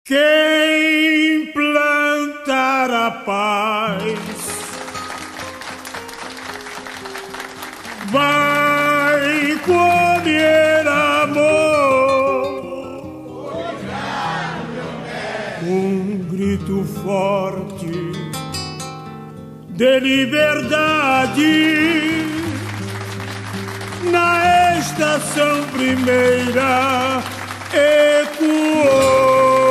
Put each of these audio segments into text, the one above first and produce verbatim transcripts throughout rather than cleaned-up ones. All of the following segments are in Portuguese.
Quem plantar a paz vai colher amor. Um grito forte de liberdade na estação primeira ecoou.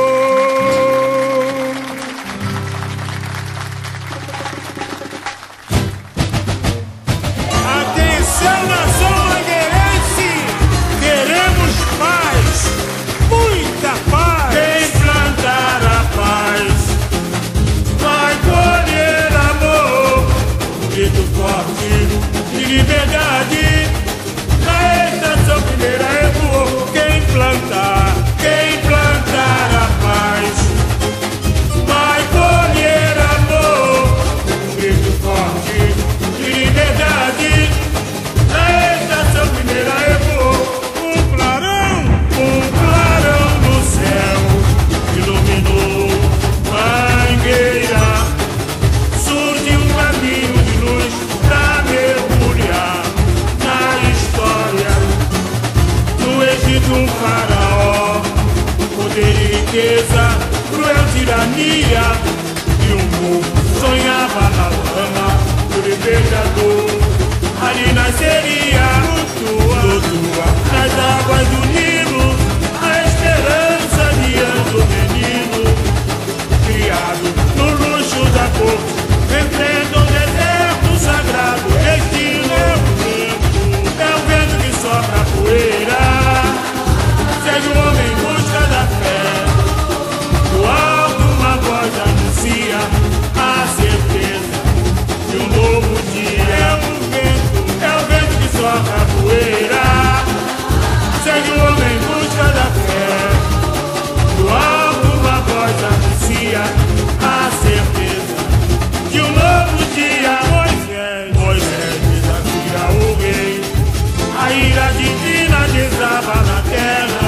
De liberdade, na estação primeira ecoou. Quem plantar, quem plantar a paz, vai colher amor. Um grito forte de liberdade, na estação primeira ecoou. Um clarão, um clarão no céu iluminou Mangueira. Surge um caminho de luz pra mergulhar na história do Egito, um faraó, poder e riqueza, cruel tirania, e um povo sonhava na lama do libertador. Ali nasceria, flutua nas águas do Nilo, a esperança guiando o menino, criado no luxo da corte, enfrenta o deserto sagrado. Destino é o vento, é o vento que sopra a poeira. Segue o homem em busca da fé, do alto uma voz anuncia a certeza de um novo dia. É o vento, é o vento que sopra a poeira. Segue o homem em busca da fé, do alto uma voz anuncia a certeza de um novo dia. Moisés, Moisés desafia o rei, a ira divina desaba na terra.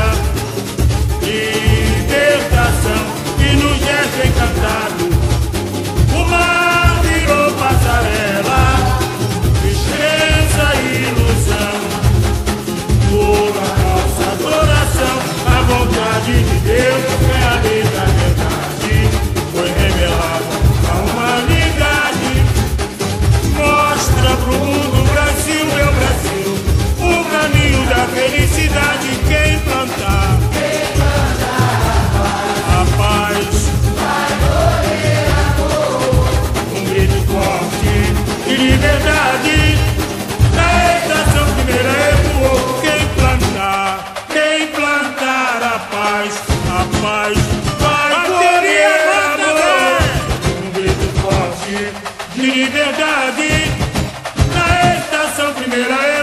Libertação que nos gesto encantado, o mar virou passarela, tristeza e ilusão. Por a nossa adoração, a vontade de Deus é a lei da verdade, foi revelada a humanidade. Mostra pro mundo, Brasil, meu Brasil, o caminho da felicidade. Quem plantar, quem plantar a paz, vai colher amor. Um grito forte de liberdade, na estação primeira ecoou. Quem plantar, quem plantar a paz, a paz vai colher amor. Um grito forte de liberdade, na estação primeira